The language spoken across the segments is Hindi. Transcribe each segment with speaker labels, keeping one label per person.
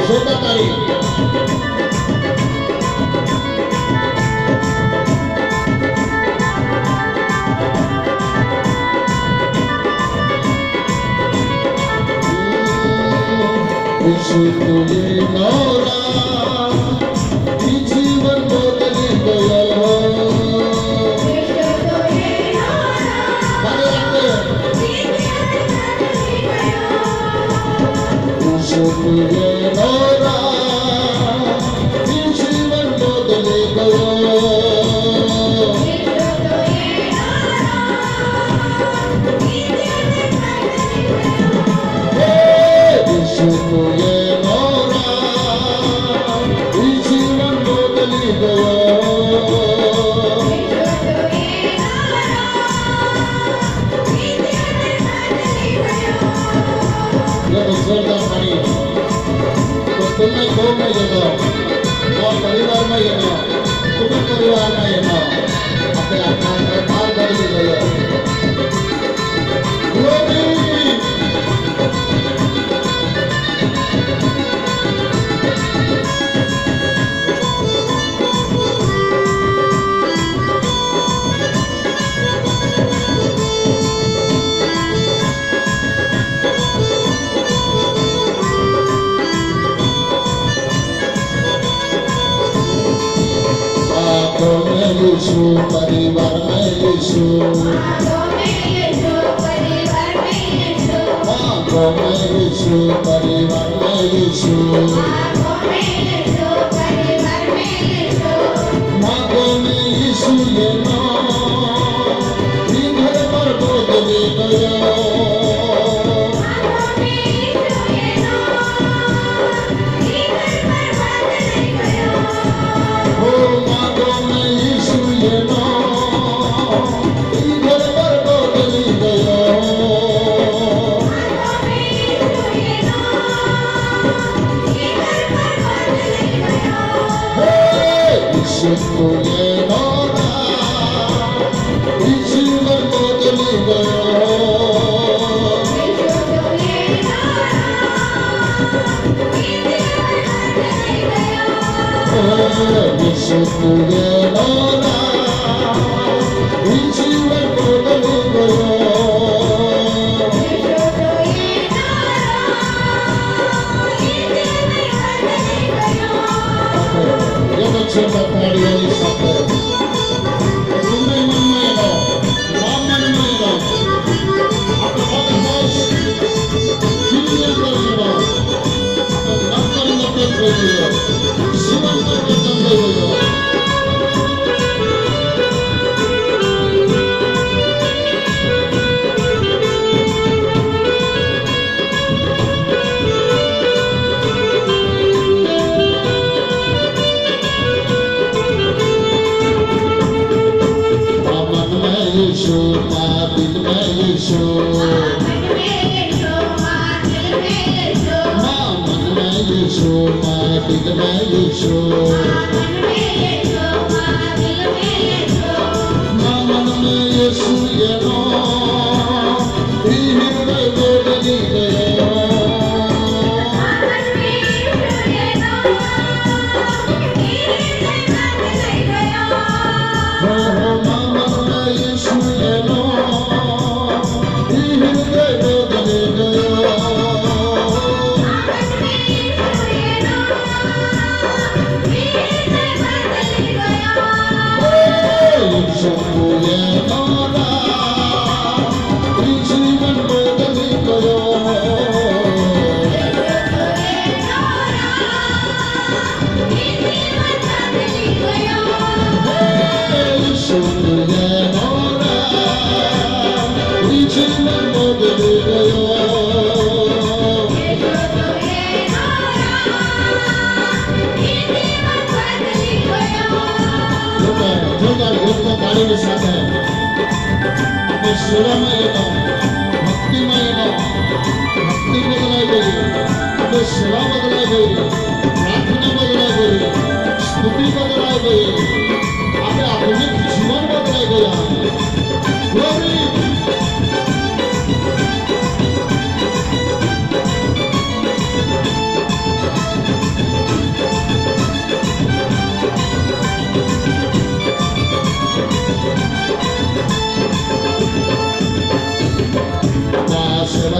Speaker 1: जोरदार ताली। तुझे नौरा जीवन बदल गया तुझे नौरा जीवन बदल गया तुम्हें दो में ये दो और परिवार में ये दो तुम्हें परिवार में ये दो अपने अपना बाहर कर लीजिए यीशु परिवार में यीशु मांगो में यीशु परिवार में यीशु मांगो में यीशु ये नाम इधर पर बदल गया सेवा बदलाई गई, प्रार्थना बदलाई गई, स्तुति बदलाई गई, आपे आधुनिक जीवन बदलाई गया। ग्लोरी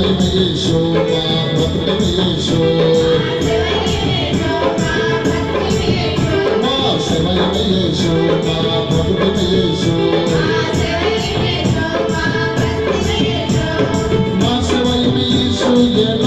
Speaker 1: में यीशु माँ भक्ति में यीशु माँ सेवई में यीशु माँ भक्ति में यीशु माँ सेवई में यीशु